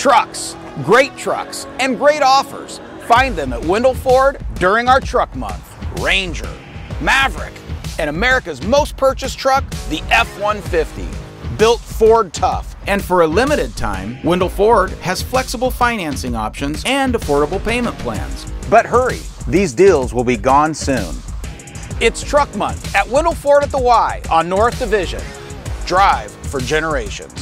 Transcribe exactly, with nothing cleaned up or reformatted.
Trucks, great trucks, and great offers. Find them at Wendle Ford during our truck month. Ranger, Maverick, and America's most purchased truck, the F one fifty. Built Ford tough. And for a limited time, Wendle Ford has flexible financing options and affordable payment plans. But hurry, these deals will be gone soon. It's truck month at Wendle Ford at the Y on North Division. Drive for generations.